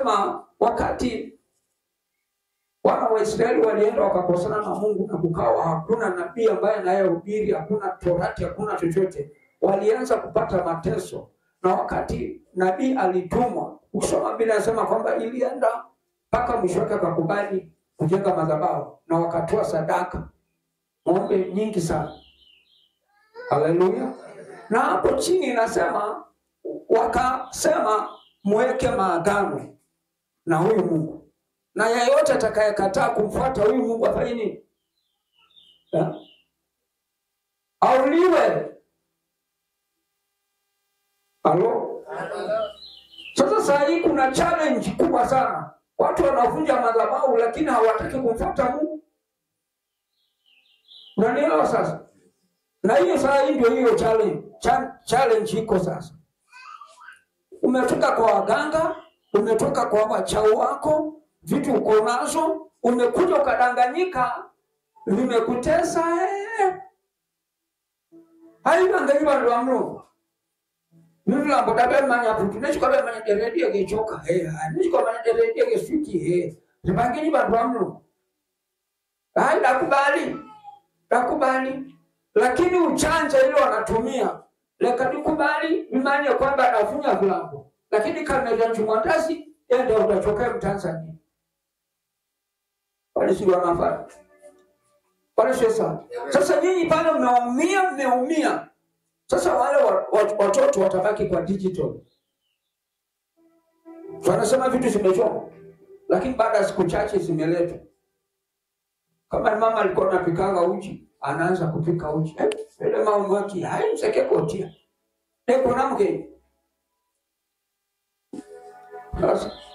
anasema wakati wana wa Israeli walienda wakakosana na Mungu na kukawa hakuna nabii ambaye anayehubiri, hakuna Torati, hakuna chochote, walianza kupata mateso. Na wakati nabii alitumwa, ukisoma Biblia inasema kwamba ilienda mpaka mwisho wake akakubali kujenga madhabahu na wakatoa sadaka ng'ombe nyingi sana. Haleluya. Na hapo chini inasema wakasema muweke maagano na huyu Mungu, na yeyote atakayekataa kumfuata huyu Mungu afanye nini? Auliwe. Halo? Sasa saa hii kuna challenge kubwa sana. Watu wanavunja madhabahu lakini hawataki kumfuata Mungu. Unanielewa sasa? Na hiyo saa hii ndio hiyo challenge iko sasa. Umetoka kwa waganga, umetoka kwa wachawi wako, vitu uko nazo, umekuja ukadanganyika, vimekutesa. Haina ngaiba ndo amro. Nula bodabe manya putu, nechiko be manya deredi gechoka. Nechiko manya deredi geswiki. Zibangini bandu amro. Nakubali. Lakini uchanja ile wanatumia. Leka nikubali imani ya kwamba anafunya vilango. Lakini kama ya Jumatasi ende utachokea Mtanzania. Wale si wanafanya. Wale sasa. Sasa nyinyi pale mmeumia. Sasa wale watoto watabaki kwa digital. Wanasema vitu zimechoma. Lakini baada ya siku chache zimeletwa. Kama mama alikuwa anapikanga uji, anaanza kupika uji. Ile mama wake haimseke kotia. Kuna mke. Sasa